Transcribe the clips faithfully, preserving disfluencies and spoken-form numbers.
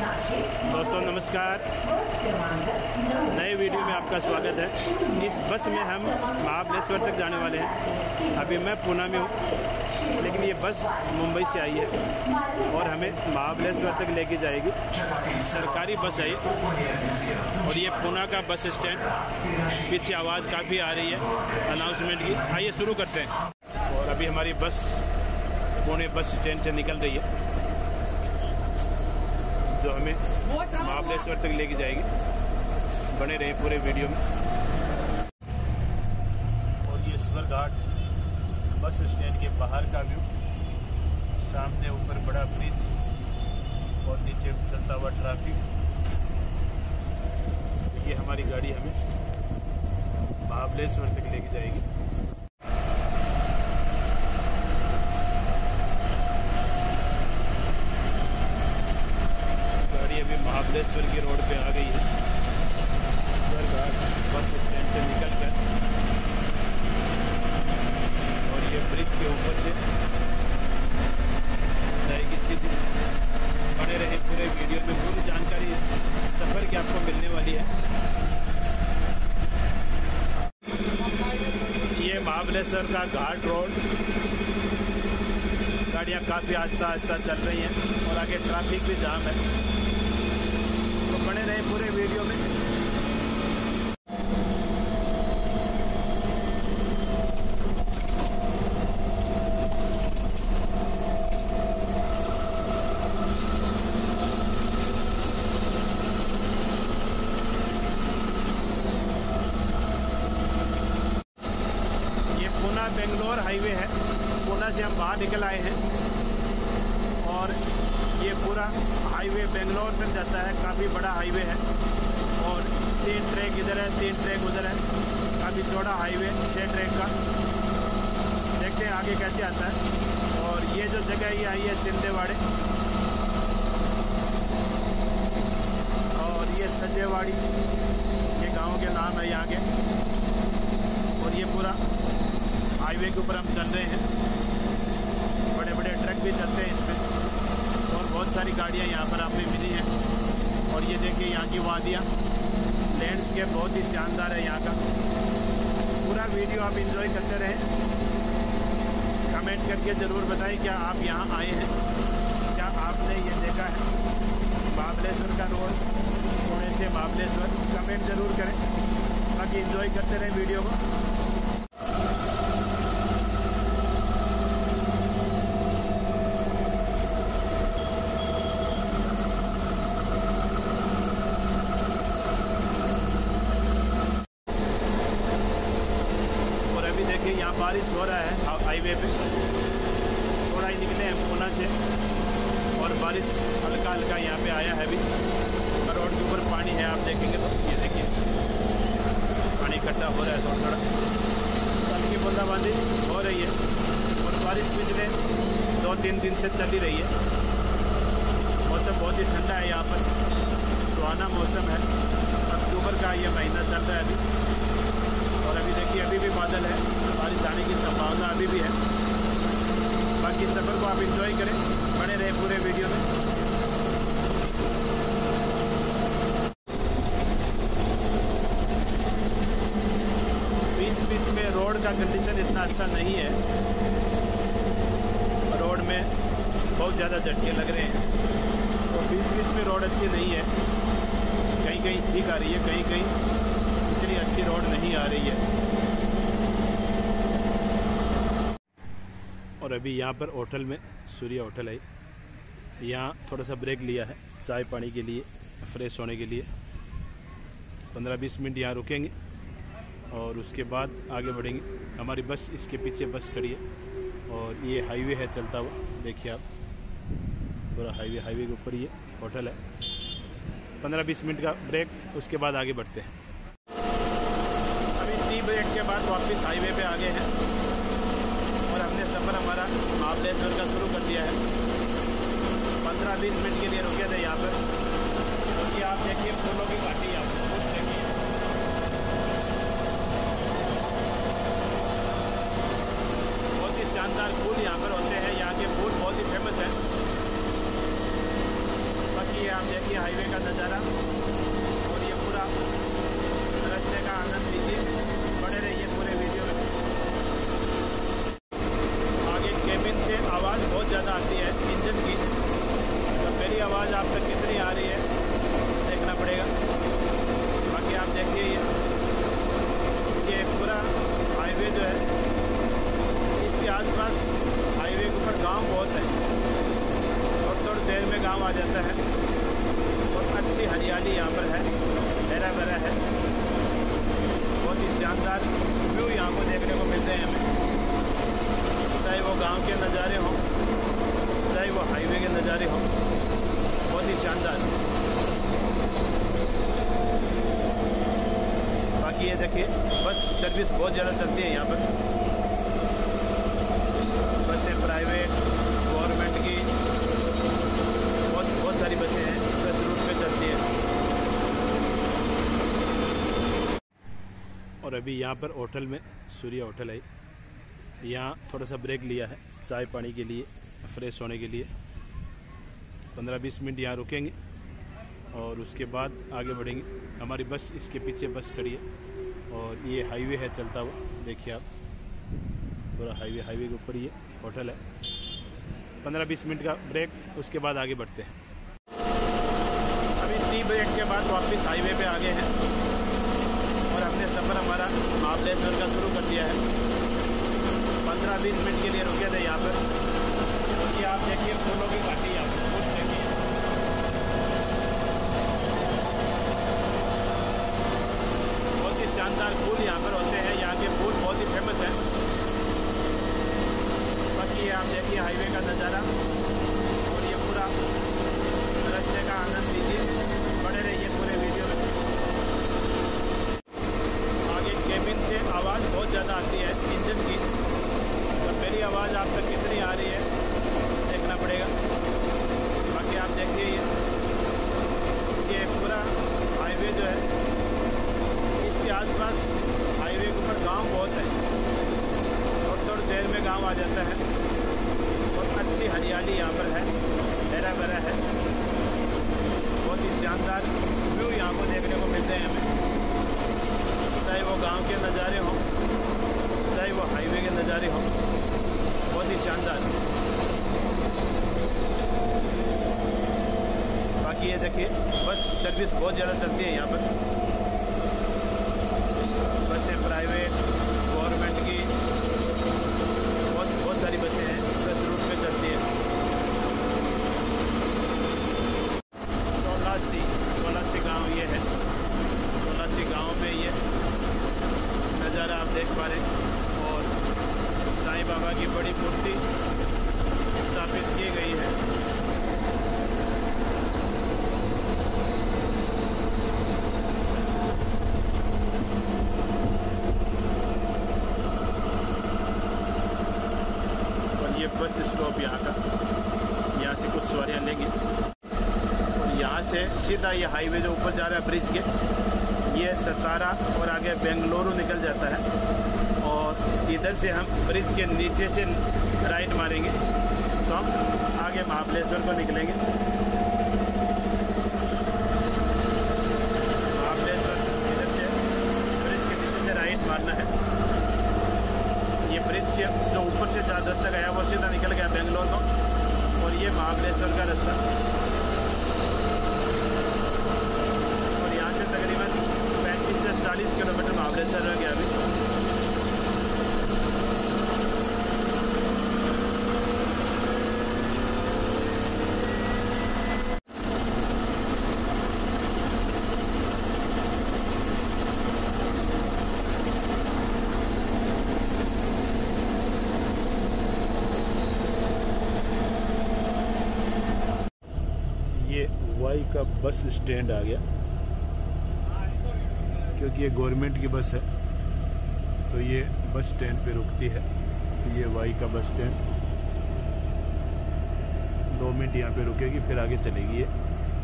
दोस्तों नमस्कार, नए वीडियो में आपका स्वागत है। इस बस में हम महाबलेश्वर तक जाने वाले हैं। अभी मैं पूना में हूँ, लेकिन ये बस मुंबई से आई है और हमें महाबलेश्वर तक लेके जाएगी। सरकारी बस है ये, और ये पूना का बस स्टैंड। पीछे आवाज़ काफ़ी आ रही है अनाउंसमेंट की। आइए शुरू करते हैं। और अभी हमारी बस पुणे बस स्टैंड से निकल रही है, जो हमें महाबलेश्वर तक लेके जाएगी। बने रहे पूरे वीडियो में। और ये स्वर घाट बस स्टैंड के बाहर का व्यू, सामने ऊपर बड़ा ब्रिज और नीचे चलता हुआ ट्रैफिक। ये हमारी गाड़ी हमें महाबलेश्वर तक लेके जाएगी। अभी महाबलेश्वर की रोड पे आ गई है। बस स्टैंड से निकल कर और ये ब्रिज के ऊपर से जाएगी सीधी। बने रहे पूरे वीडियो में, पूरी जानकारी सफ़र की आपको मिलने वाली है। ये महाबलेश्वर का घाट रोड, गाड़ियाँ काफ़ी आहिस्ता आहिस्ता चल रही हैं और आगे ट्रैफिक भी जाम है। बने रहे पूरे वीडियो में। ये पूना बेंगलोर हाईवे है। पूना से हम बाहर निकल आए हैं और ये पूरा हाईवे बेंगलोर तक जाता है। काफ़ी बड़ा हाईवे है और तीन ट्रैक इधर है, तीन ट्रैक उधर है। काफ़ी चौड़ा हाईवे, छः ट्रैक का। देखते हैं आगे कैसे आता है। और ये जो जगह ये आई है सिंधेवाड़े, और ये सजेवाड़ी, ये गांव के नाम है यहाँ के। और ये पूरा हाईवे के ऊपर हम चल रहे हैं। बड़े बड़े ट्रक भी चलते हैं इसमें और बहुत सारी गाड़ियाँ यहाँ पर हमें मिली हैं। और ये देखिए यहाँ की वादियाँ, लैंडस्केप बहुत ही शानदार है यहाँ का। पूरा वीडियो आप एंजॉय करते रहें। कमेंट करके ज़रूर बताएं क्या आप यहाँ आए हैं, क्या आपने ये देखा है महाबलेश्वर का रोड, पुणे से महाबलेश्वर। कमेंट ज़रूर करें ताकि एंजॉय करते रहें वीडियो को। यहाँ बारिश हो रहा है हाईवे पे। थोड़ा ही निकले हैं पूना से और बारिश हल्का हल्का यहाँ पे आया है अभी। रोड के ऊपर पानी है, आप देखेंगे तो ये देखिए पानी इकट्ठा हो रहा है थोड़ा थोड़ा। हल्की बूंदाबांदी हो रही है और बारिश पिछले दो तीन दिन से चल ही रही है। मौसम बहुत ही ठंडा है यहाँ पर, सुहाना मौसम है। अक्टूबर का ये महीना चल रहा है अभी। और अभी देखिए अभी भी बादल है, बारिश आने की संभावना अभी भी है। बाकी सफ़र को आप एंजॉय करें, बने रहे पूरे वीडियो में। बीच बीच में रोड का कंडीशन इतना अच्छा नहीं है। रोड में बहुत ज़्यादा झटके लग रहे हैं, तो बीच बीच में रोड अच्छी नहीं है। कहीं कहीं ठीक आ रही है, कहीं कहीं इतनी अच्छी रोड नहीं आ रही है। और अभी यहाँ पर होटल में, सूर्य होटल है, यहाँ थोड़ा सा ब्रेक लिया है चाय पानी के लिए, फ्रेश होने के लिए। पंद्रह बीस मिनट यहाँ रुकेंगे और उसके बाद आगे बढ़ेंगे। हमारी बस इसके पीछे बस खड़ी है और ये हाईवे है चलता हुआ, देखिए आप। पूरा हाईवे हाईवे के ऊपर ये होटल है। पंद्रह बीस मिनट का ब्रेक, उसके बाद आगे बढ़ते हैं। अभी टी ब्रेक के बाद वापस हाईवे पे आ गए हैं और हमने सफ़र हमारा महाबलेश्वर का शुरू कर दिया है। पंद्रह बीस मिनट के लिए रुके थे यहाँ पर। तो ये आप देखिए फूलों की घाटी, आप फूल देखिए। बहुत ही शानदार फूल यहाँ पर होते हैं। यहाँ के फूल बहुत ही फेमस है। बाकी ये आप देखिए हाईवे का नज़ारा और ये पूरा रास्ते का आनंद लीजिए। बने रहिए पूरे वीडियो में। आगे केबिन से आवाज़ बहुत ज़्यादा आती है इंजन की, तो मेरी आवाज़ आप तक कितनी आ रही है देखना पड़ेगा। बाकी आप देखिए ये ये पूरा हाईवे जो है, इसके आसपास हाईवे के ऊपर गांव बहुत है और थोड़ी देर में गांव आ जाता है और अच्छी हरियाली यहाँ पर है, हरा भरा है। बहुत ही शानदार व्यू यहाँ को देखने को मिलते हैं हमें, चाहे वो गांव के नज़ारे हों चाहे वो हाईवे के नज़ारे हों, बहुत ही शानदार। बाकी ये देखिए बस सर्विस बहुत ज़्यादा चलती है यहाँ पर, बसें प्राइवेट गवर्नमेंट की बहुत बहुत सारी बसें हैं बस रूट पे चलती है। और अभी यहाँ पर होटल में सूर्या होटल है, यहाँ थोड़ा सा ब्रेक लिया है चाय पानी के लिए, फ्रेश होने के लिए। पंद्रह बीस मिनट यहाँ रुकेंगे और उसके बाद आगे बढ़ेंगे। हमारी बस इसके पीछे बस खड़ी है और ये हाईवे है चलता हुआ, देखिए आप पूरा हाईवे हाईवे के ऊपर ये होटल है। पंद्रह बीस मिनट का ब्रेक, उसके बाद आगे बढ़ते हैं। अभी टी ब्रेक के बाद वापस हाईवे पे आ गए हैं और हमने सफ़र हमारा महाबलेश्वर का शुरू कर दिया है। पंद्रह बीस मिनट के लिए रुके थे यहाँ पर और ये आप देखिए फूलों की घाटी, यहाँ पर फूल देखिए। बहुत ही शानदार फूल यहाँ पर होते हैं, यहाँ के फूल बहुत ही फेमस हैं। बाकी ये आप देखिए हाईवे का नज़ारा और ये पूरा रास्ते का आनंद लीजिए। बने रहिए पूरे वीडियो में। आगे केबिन से आवाज़ बहुत ज़्यादा आती है इंजन की, तो मेरी आवाज़ आप तक कितनी आ रही है देखना पड़ेगा। बाकी आप देखिए ये ये पूरा हाईवे जो है, इसके आसपास हाईवे के ऊपर गांव बहुत है और थोड़ी देर में गांव आ जाता है और अच्छी हरियाली यहाँ पर है, हरा भरा है। बहुत ही शानदार व्यू यहाँ को देखने को मिलते हैं हमें, चाहे वो गांव के नज़ारे हों चाहे वो हाईवे के नज़ारे हों, बहुत ही शानदार। बाकी ये देखिए बस सर्विस बहुत ज़्यादा चलती है यहाँ पर, बसें प्राइवेट गवर्नमेंट की बहुत बहुत सारी बसें हैं बस रूट पे चलती है। सोलासी सोलासी गांव ये है, सोलासी गांव में ये नज़ारा आप देख पा रहे हैं और साईं बाबा की बड़ी मूर्ति स्थापित की गई है। ये बस स्टॉप यहाँ का, यहाँ से कुछ सवारियाँ लेंगे और यहाँ से सीधा ये हाईवे जो ऊपर जा रहा है ब्रिज के, ये सतारा और आगे बेंगलुरु निकल जाता है और इधर से हम ब्रिज के नीचे से राइट मारेंगे तो हम आगे महाबलेश्वर को निकलेंगे। महाबलेश्वर इधर से ब्रिज के नीचे से राइट मारना है। ये ब्रिज के जो ऊपर से जहाँ रास्ता गया वो सीधा निकल गया बेंगलोर को और ये महाबलेश्वर का रास्ता और यहाँ से तकरीबन पैंतीस से चालीस किलोमीटर महाबलेश्वर में गया अभी। ये वाई का बस स्टैंड आ गया, क्योंकि ये गवर्नमेंट की बस है तो ये बस स्टैंड पे रुकती है। तो ये वाई का बस स्टैंड, दो मिनट यहाँ पे रुकेगी फिर आगे चलेगी ये।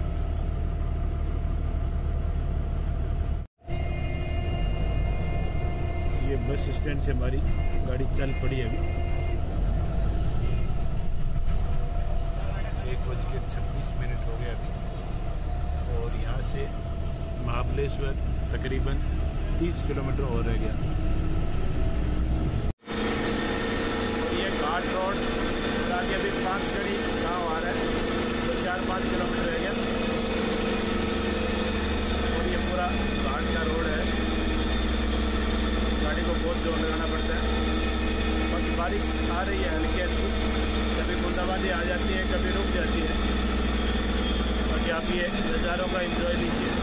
ये बस स्टैंड से हमारी गाड़ी चल पड़ी अभी। एक बज के छब्बीस मिनट हो गए अभी। से महाबलेश्वर तकरीबन तीस किलोमीटर और रह गया। ये घाट रोड आगे अभी पाँच घड़ी गाँव आ रहा है, तो चार पाँच किलोमीटर रह गया। और ये पूरा घाट का रोड है, गाड़ी को बहुत जोर लगाना पड़ता है। बाकी बारिश आ रही है हल्की हल्की, कभी बूंदाबांदी आ जाती है, कभी रुक जाती है। बाकी आप ये नज़ारों का एंजॉय लीजिए।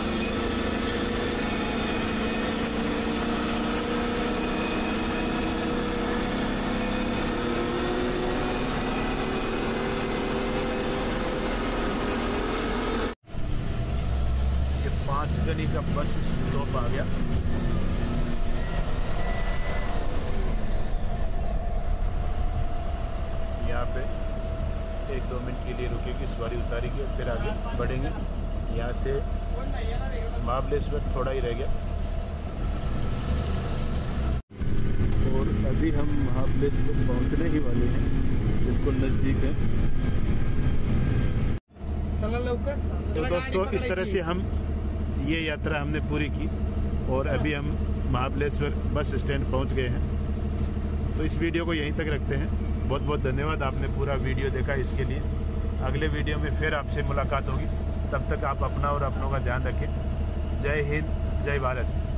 ये पाँच गनी का बस स्टॉप आ गया। यहाँ पे एक दो मिनट के लिए रुकेगी, सवारी उतारेगी और फिर आगे बढ़ेंगे। यहाँ से महाबलेश्वर थोड़ा ही रह गया और अभी हम महाबलेश्वर पहुँचने ही वाले हैं, बिल्कुल नज़दीक है। तो दोस्तों इस तरह से हम ये यात्रा हमने पूरी की और अभी हम महाबलेश्वर बस स्टैंड पहुँच गए हैं। तो इस वीडियो को यहीं तक रखते हैं। बहुत बहुत धन्यवाद, आपने पूरा वीडियो देखा इसके लिए। अगले वीडियो में फिर आपसे मुलाकात होगी, तब तक आप अपना और अपनों का ध्यान रखें। जय हिंद, जय भारत।